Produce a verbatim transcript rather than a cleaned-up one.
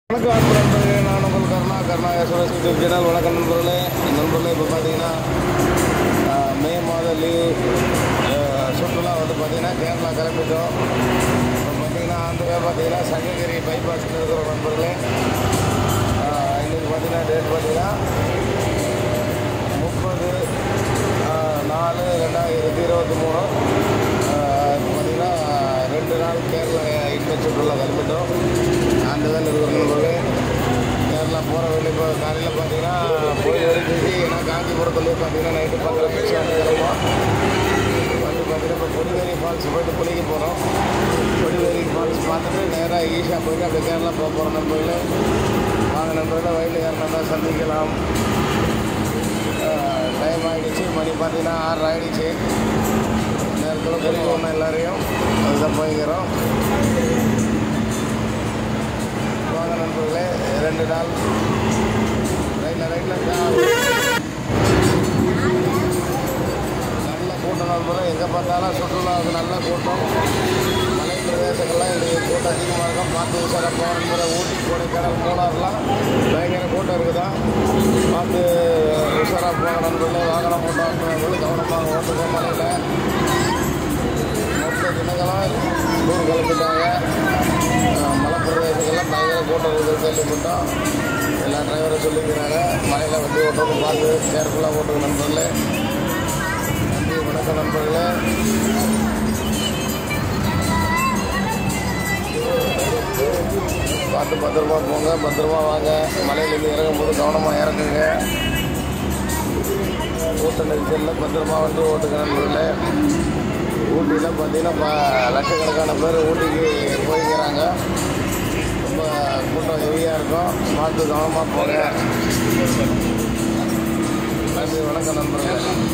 வணக்கம் நண்பர்களே, நான் உங்கள் Karuna Karuna SS YouTube channel. வணக்கம் நண்பர்களே. நண்பர்களே இப்போ பார்த்தீங்கன்னா மே மாத லீவ் சுற்றுலா வந்து பார்த்திங்கன்னா கேரளா கிளம்பிட்டோம். இப்போ பார்த்தீங்கன்னா ஆந்திரா பார்த்தீங்கன்னா சங்ககிரி பைபாஸில் இருக்கிற நண்பர்களே. இன்றைக்கி பார்த்தீங்கன்னா டேட் பார்த்தீங்கன்னா முப்பது நாலு ரெண்டாயிரத்தி இருபத்தி மூணு பார்த்தீங்கன்னா ரெண்டு நாள் கேரளா இன்ப சுற்றுலா கிளம்பிட்டோம். அந்த வேலை இருக்கிற நண்பர்களே. கேரளா போகிற வேலை இப்போ காலையில் பார்த்தீங்கன்னா போய் வரைக்கும் ஏன்னா காஞ்சிபுரத்துலேயே பார்த்தீங்கன்னா நைட்டு பத்தரை நிமிஷம் வந்து கிளம்பும். வந்து பார்த்தீங்கன்னா இப்போ கொடிவேரி ஃபால்ஸ் போய்ட்டு குளிக்க போகிறோம். கொடிவேரி ஃபால்ஸ் பார்த்துட்டு நேராக ஈஷா போய்ட்டு அப்படியே கேரளா போக போகிறோம் நண்பர்களே. வாங்க நண்பர்களே, வயலில் யாருன்னா சந்திக்கலாம். டைம் ஆகிடுச்சு, மணி பார்த்தீங்கன்னா ஆறு ஆகிடுச்சு. நேரத்தில் குளிக்க ஒன்று எல்லாரையும் அதுதான் போய்க்கிறோம். வாங்க நண்பர்களே, ரெண்டு நாள் ரைட்டில் ரைட்டில் நல்ல கூட்டம் நண்பர்களே. எங்கே பார்த்தாலும் சுற்றுலாவுக்கு நல்ல கூட்டம். மலை பிரதேசங்கள்லாம் இன்றைக்கி கூட்டம் அதிகமாக இருக்கும். பார்த்து உஷாராக போகிற ஊட்டி கொடைக்கானல் மூணாறுலாம் பயங்கர கூட்டம் இருக்குதா. பார்த்து உஷாராக போகிற நண்பர்களே. வாகனம் போட்டோம் கவனமாக ஓட்டுவோம். மலையில் மொத்த தினங்களும் டூர் கிளம்பிட்டாங்க. மலை பிரதேசங்கள்லாம் பயங்கர கூட்டம் இருக்குது கேள்விப்பட்டோம். எல்லா டிரைவரும் சொல்லிக்கிறாங்க மலையில் வண்டி ஓட்டுறது பார்த்து கேர்ஃபுல்லாக ஓட்டுங்க நண்பர்களே. நன்றி, வணக்கம் நண்பர்களே. பார்த்து பத்திரமா போங்க, பத்திரமா வாங்க. மலையிலேருந்து இறங்கும்போது கவனமாக இறங்குங்க. கூட்ட நெரிசலில் பத்திரமா வண்டி ஓட்டுங்க நண்பர்களே. ஊட்டியில் பார்த்தீங்கன்னா லட்சக்கணக்கான பேர் ஊட்டிக்கு போய்க்கிறாங்க. ரொம்ப கூட்டம் ஹெவியாக இருக்கும். பார்த்து கவனமாக போங்க. நன்றி, வணக்கம் நண்பர்களே.